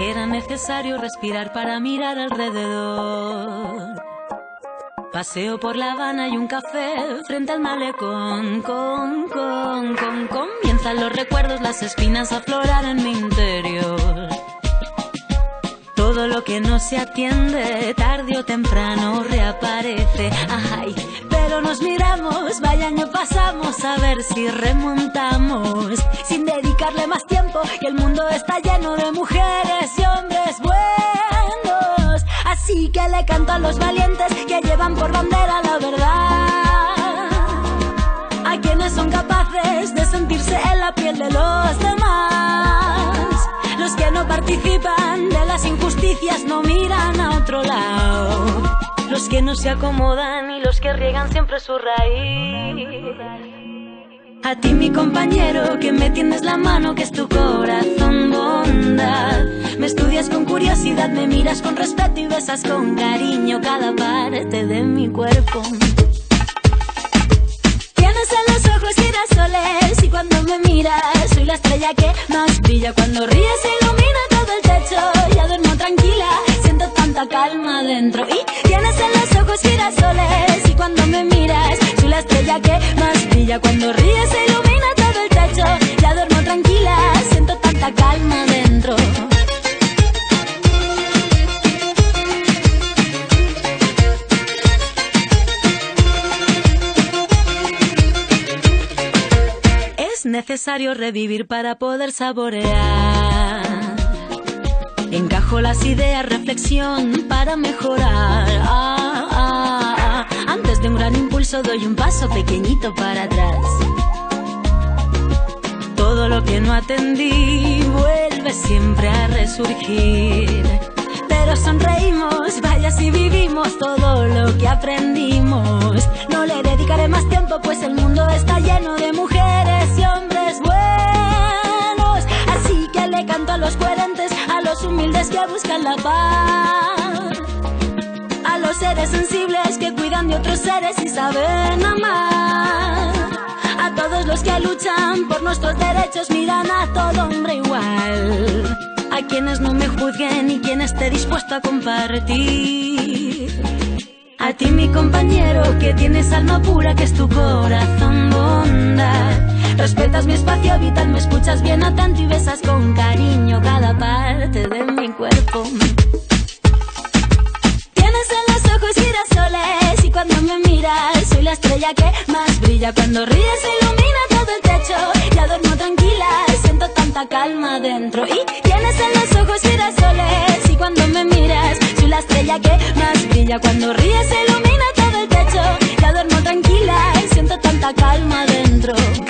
Era necesario respirar para mirar alrededor. Paseo por La Habana y un café frente al malecón. Comienzan los recuerdos, las espinas a aflorar en mi interior. Todo lo que no se atiende, tarde o temprano reaparece. Ay, pero nos miramos, vaya año pasamos, a ver si remontamos. Sin dedicarle más tiempo, que el mundo está lleno de mujeres y hombres buenos. Así que le canto a los valientes que llevan por bandera la verdad. A quienes son capaces de sentirse en la piel de los demás. Los que no participan de las injusticias, no miran a otro lado. Los que no se acomodan y los que riegan siempre su raíz. A ti, mi compañero, que me tiendes la mano, que es tu corazón bondad. Me estudias con curiosidad, me miras con respeto y besas con cariño cada parte de mi cuerpo. Tienes en los ojos girasoles y cuando me miras soy la estrella que más brilla. Cuando ríes se ilumina todo el techo, ya duermo tranquila, siento tanta calma dentro. Y tienes en los ojos girasoles y cuando me miras soy la estrella que más brilla. Cuando ríes se ilumina todo el techo, ya duermo tranquila, siento tanta calma dentro. Es necesario revivir para poder saborear. Encajo las ideas, reflexión para mejorar. Antes de un gran impulso doy un paso pequeñito para atrás. Todo lo que no atendí vuelve siempre a resurgir. Pero sonreímos, vaya si vivimos todo lo que aprendimos. No le dedicaré más tiempo, pues el mundo está lleno de mujeres y hombres buenos. Así que le canto a los coherentes, a los humildes que buscan la paz, a los seres sensibles que cuidan de otros seres y saben amar, a todos los que luchan por nuestros derechos, miran a todo hombre igual, a quienes no me juzguen y quien esté dispuesto a compartir. A ti, mi compañero, que tienes alma pura, que es tu corazón bondad. Respetas mi espacio vital, me escuchas bien atento y besas con cariño cada parte de mi cuerpo. Tienes en los ojos girasoles y cuando me miras soy la estrella que más brilla. Cuando ríes se ilumina todo el techo, ya duermo tranquila, siento tanta calma dentro. Y tienes en los ojos girasoles y cuando me miras soy la estrella que más brilla. Cuando ríes se ilumina todo el techo, ya duermo tranquila, siento tanta calma dentro.